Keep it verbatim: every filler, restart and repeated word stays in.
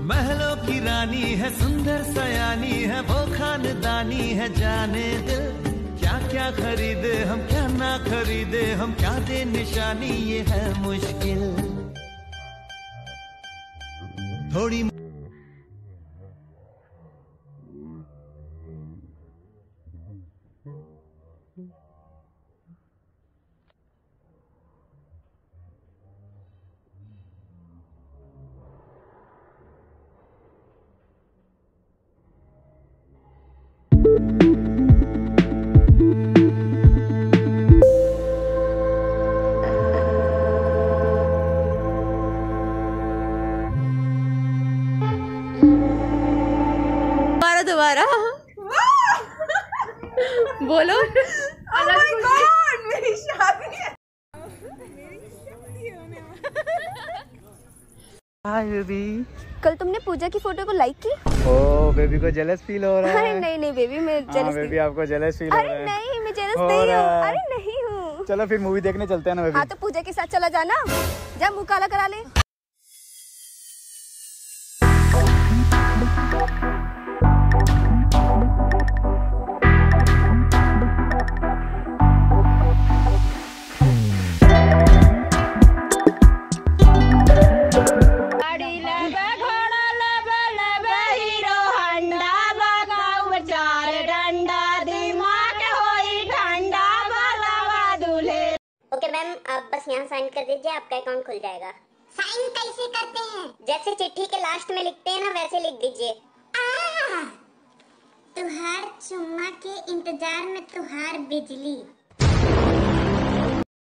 महलों की रानी है, सुंदर सयानी है, वो खानदानी है जाने दिल। क्या क्या खरीदे हम, क्या ना खरीदे हम, क्या दे निशानी, ये है मुश्किल। थोड़ी दोबारा बोलो। Oh my God, मेरी शादी है। Hi baby. कल तुमने पूजा की फोटो को लाइक की? ओ बेबी को जेलस फील हो रहा है? अरे नहीं नहीं बेबी, मैं जेलस हाँ, बेबी आपको जेलस फील हो रहा है? अरे नहीं, मैं जेलस नहीं हूँ। अरे नहीं हूँ। चलो फिर मूवी देखने चलते हैं ना बेबी। हाँ तो पूजा के साथ चला जाना, जा मुँह काला करा ले। ओके मैम, आप बस यहाँ साइन कर दीजिए, आपका अकाउंट खुल जाएगा। साइन कैसे करते हैं? जैसे चिट्ठी के लास्ट में लिखते हैं ना, वैसे लिख दीजिए। तुहार चुम्मा के इंतजार में तुहार बिजली।